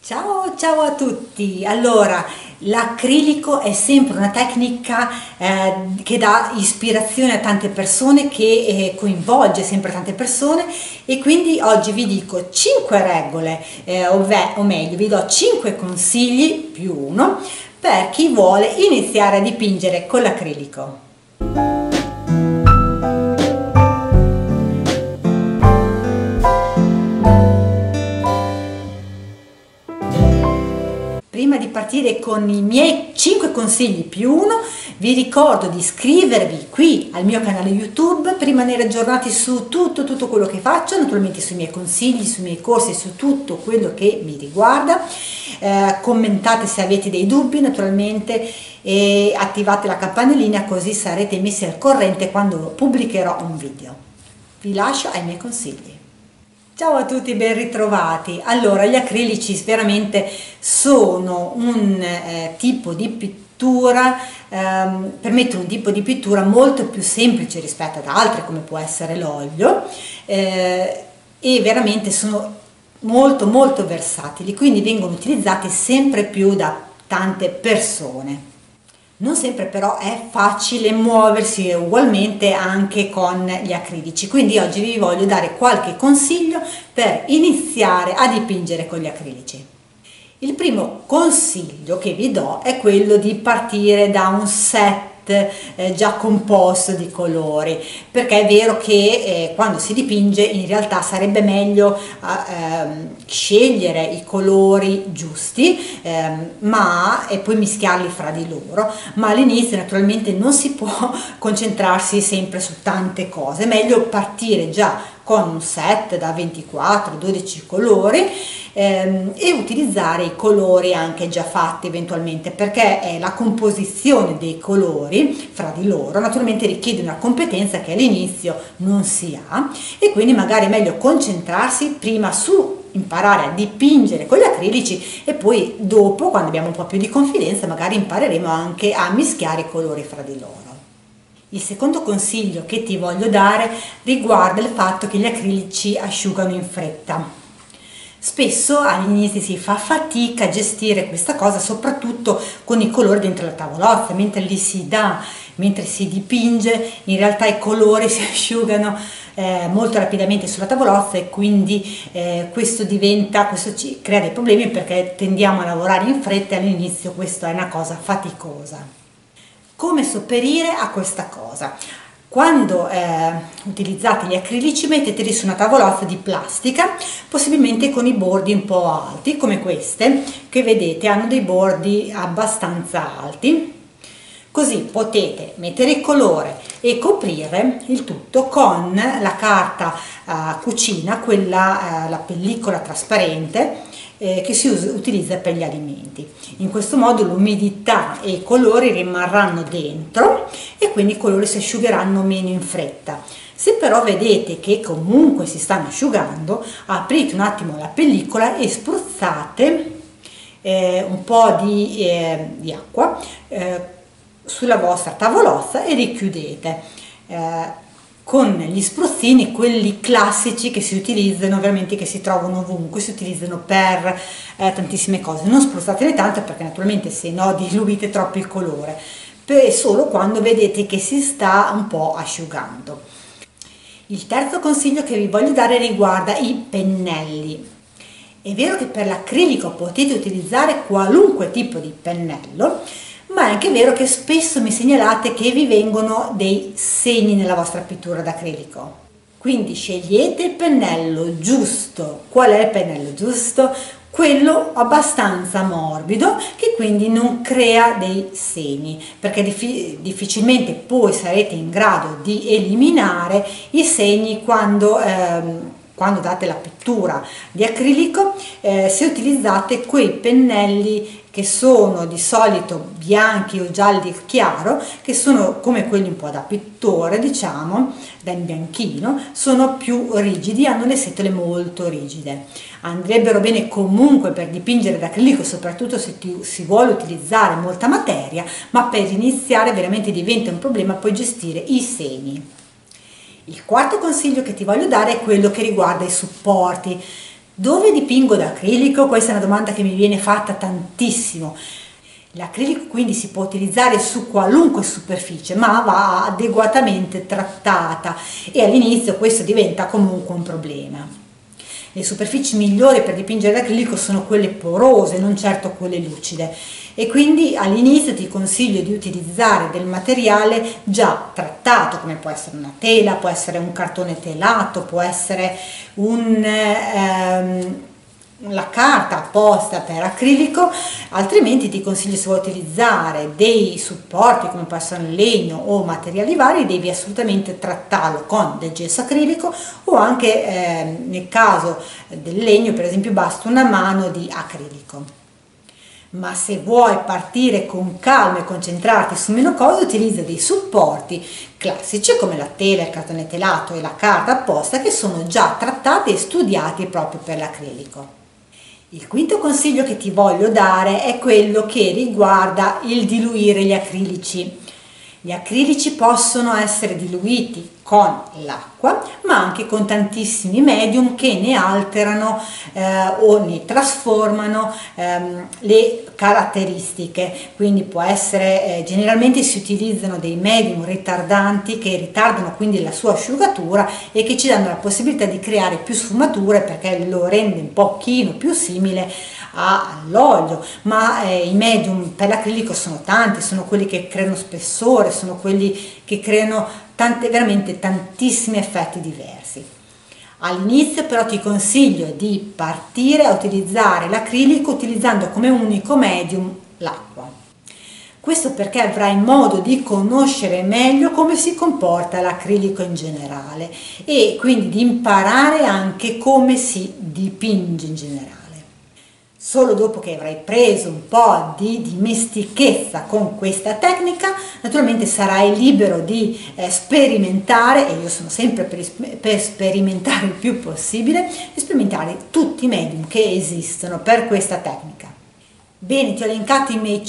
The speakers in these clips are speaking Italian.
Ciao a tutti! Allora, l'acrilico è sempre una tecnica che dà ispirazione a tante persone, che coinvolge sempre tante persone, e quindi oggi vi dico 5 regole, o meglio, vi do 5 consigli più uno per chi vuole iniziare a dipingere con l'acrilico. Prima di partire con i miei 5 consigli più uno, vi ricordo di iscrivervi qui al mio canale YouTube per rimanere aggiornati su tutto quello che faccio, naturalmente sui miei consigli, sui miei corsi, su tutto quello che mi riguarda. Commentate se avete dei dubbi, naturalmente, e attivate la campanellina così sarete messi al corrente quando pubblicherò un video. Vi lascio ai miei consigli. Ciao a tutti, ben ritrovati. Allora, gli acrilici veramente sono un tipo di pittura, permettono un tipo di pittura molto più semplice rispetto ad altre, come può essere l'olio, e veramente sono molto versatili, quindi vengono utilizzati sempre più da tante persone. Non sempre però è facile muoversi ugualmente anche con gli acrilici, quindi oggi vi voglio dare qualche consiglio per iniziare a dipingere con gli acrilici. Il primo consiglio che vi do è quello di partire da un set già composto di colori, perché è vero che quando si dipinge in realtà sarebbe meglio scegliere i colori giusti e poi mischiarli fra di loro, ma all'inizio naturalmente non si può concentrarsi sempre su tante cose, è meglio partire già con un set da 24-12 colori e utilizzare i colori anche già fatti eventualmente, perché la composizione dei colori fra di loro naturalmente richiede una competenza che all'inizio non si ha, e quindi magari è meglio concentrarsi prima su imparare a dipingere con gli acrilici e poi dopo, quando abbiamo un po' più di confidenza, magari impareremo anche a mischiare i colori fra di loro. Il secondo consiglio che ti voglio dare riguarda il fatto che gli acrilici asciugano in fretta. Spesso all'inizio si fa fatica a gestire questa cosa, soprattutto con i colori dentro la tavolozza, mentre si dipinge, in realtà i colori si asciugano molto rapidamente sulla tavolozza, e quindi questo ci crea dei problemi perché tendiamo a lavorare in fretta e all'inizio questa è una cosa faticosa. Come sopperire a questa cosa? Quando utilizzate gli acrilici metteteli su una tavolozza di plastica, possibilmente con i bordi un po' alti, come queste che vedete hanno dei bordi abbastanza alti, così potete mettere il colore e coprire il tutto con la carta cucina, la pellicola trasparente che si utilizza per gli alimenti. In questo modo l'umidità e i colori rimarranno dentro e quindi i colori si asciugheranno meno in fretta. Se però vedete che comunque si stanno asciugando, aprite un attimo la pellicola e spruzzate un po' di acqua sulla vostra tavolozza e richiudete con gli spruzzini, quelli classici che si utilizzano, veramente che si trovano ovunque, si utilizzano per tantissime cose. Non spruzzatele tanto perché naturalmente se no diluite troppo il colore, solo quando vedete che si sta un po' asciugando. Il terzo consiglio che vi voglio dare riguarda i pennelli. È vero che per l'acrilico potete utilizzare qualunque tipo di pennello, ma è anche vero che spesso mi segnalate che vi vengono dei segni nella vostra pittura d'acrilico. Quindi scegliete il pennello giusto. Qual è il pennello giusto? Quello abbastanza morbido, che quindi non crea dei segni, perché difficilmente poi sarete in grado di eliminare i segni quando date la pittura di acrilico, se utilizzate quei pennelli che sono di solito bianchi o gialli chiaro, che sono come quelli un po' da pittore, diciamo, da imbianchino, sono più rigidi, hanno le setole molto rigide. Andrebbero bene comunque per dipingere d'acrilico, soprattutto se si vuole utilizzare molta materia, ma per iniziare veramente diventa un problema poi gestire i segni. Il quarto consiglio che ti voglio dare è quello che riguarda i supporti. Dove dipingo d'acrilico? Questa è una domanda che mi viene fatta tantissimo. L'acrilico quindi si può utilizzare su qualunque superficie, ma va adeguatamente trattata e all'inizio questo diventa comunque un problema. Le superfici migliori per dipingere l'acrilico sono quelle porose, non certo quelle lucide, e quindi all'inizio ti consiglio di utilizzare del materiale già trattato, come può essere una tela, può essere un cartone telato, può essere la carta apposta per acrilico. Altrimenti ti consiglio, se vuoi utilizzare dei supporti come può essere il legno o materiali vari, devi assolutamente trattarlo con del gesso acrilico, o anche nel caso del legno per esempio basta una mano di acrilico. Ma se vuoi partire con calma e concentrarti su meno cose, utilizza dei supporti classici come la tela, il cartone telato e la carta apposta, che sono già trattati e studiati proprio per l'acrilico. Il quinto consiglio che ti voglio dare è quello che riguarda il diluire gli acrilici. Gli acrilici possono essere diluiti con l'acqua, ma anche con tantissimi medium che ne alterano o ne trasformano le caratteristiche. Quindi può essere, generalmente si utilizzano dei medium ritardanti che ritardano quindi la sua asciugatura e che ci danno la possibilità di creare più sfumature, perché lo rende un pochino più simile all'olio. Ma i medium per l'acrilico sono tanti, sono quelli che creano spessore, sono quelli che creano veramente tantissimi effetti diversi. All'inizio però ti consiglio di partire a utilizzare l'acrilico utilizzando come unico medium l'acqua. Questo perché avrai modo di conoscere meglio come si comporta l'acrilico in generale e quindi di imparare anche come si dipinge in generale. Solo dopo che avrai preso un po' di dimestichezza con questa tecnica, naturalmente sarai libero di sperimentare, e io sono sempre per sperimentare il più possibile, di sperimentare tutti i medium che esistono per questa tecnica. Bene, ti ho elencato i miei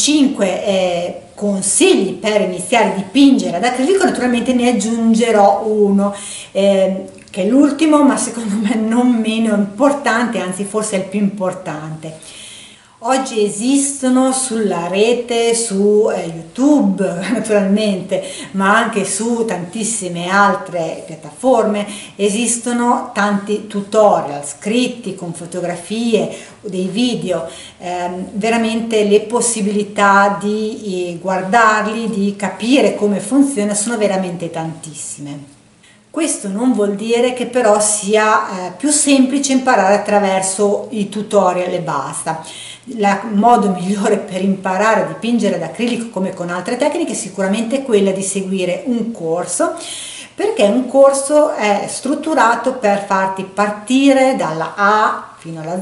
5 consigli per iniziare a dipingere ad acrilico, naturalmente ne aggiungerò uno, che è l'ultimo, ma secondo me non meno importante, anzi forse è il più importante. Oggi esistono sulla rete, su YouTube naturalmente, ma anche su tantissime altre piattaforme, esistono tanti tutorial scritti con fotografie, dei video, veramente le possibilità di guardarli, di capire come funziona sono veramente tantissime. Questo non vuol dire che però sia più semplice imparare attraverso i tutorial e basta. Il modo migliore per imparare a dipingere ad acrilico, come con altre tecniche, è sicuramente quella di seguire un corso, perché un corso è strutturato per farti partire dalla A fino alla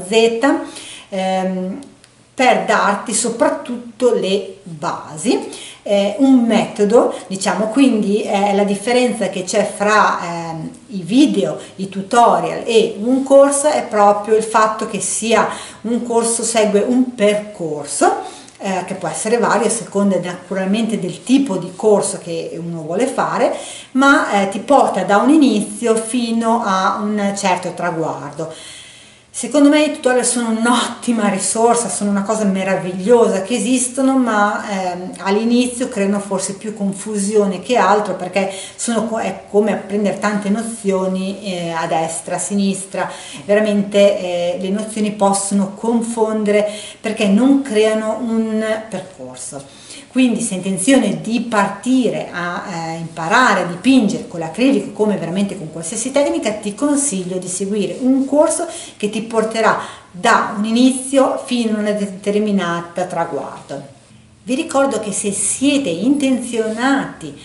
Z, per darti soprattutto le basi, un metodo, diciamo. Quindi la differenza che c'è fra i video, i tutorial e un corso è proprio il fatto che sia un corso segue un percorso che può essere vario a seconda naturalmente del tipo di corso che uno vuole fare, ma ti porta da un inizio fino a un certo traguardo. Secondo me i tutorial sono un'ottima risorsa, sono una cosa meravigliosa che esistono, ma all'inizio creano forse più confusione che altro, perché è come apprendere tante nozioni a destra, a sinistra. Veramente le nozioni possono confondere perché non creano un percorso. Quindi se hai intenzione di partire a imparare a dipingere con l'acrilico, come veramente con qualsiasi tecnica, ti consiglio di seguire un corso che ti porterà da un inizio fino a una determinata traguardo. Vi ricordo che se siete intenzionati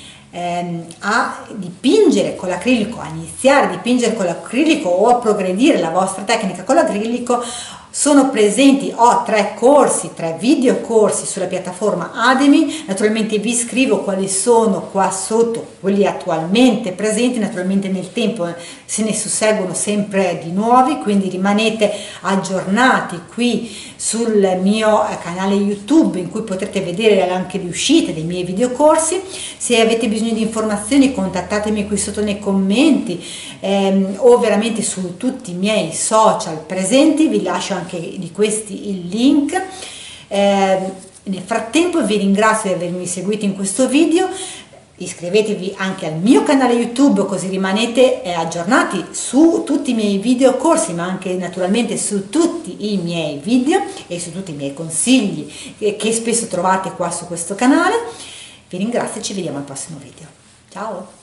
a dipingere con l'acrilico, a iniziare a dipingere con l'acrilico o a progredire la vostra tecnica con l'acrilico, Sono presenti, ho 3 corsi, 3 video corsi sulla piattaforma Udemy, naturalmente vi scrivo quali sono qua sotto, quelli attualmente presenti, naturalmente nel tempo se ne susseguono sempre di nuovi, quindi rimanete aggiornati qui sul mio canale YouTube in cui potrete vedere anche le uscite dei miei video corsi. Se avete bisogno di informazioni contattatemi qui sotto nei commenti o veramente su tutti i miei social presenti, vi lascio anche di questi il link. Nel frattempo vi ringrazio di avermi seguito in questo video, iscrivetevi anche al mio canale YouTube così rimanete aggiornati su tutti i miei video corsi, ma anche naturalmente su tutti i miei video e su tutti i miei consigli che spesso trovate qua su questo canale. Vi ringrazio e ci vediamo al prossimo video. Ciao!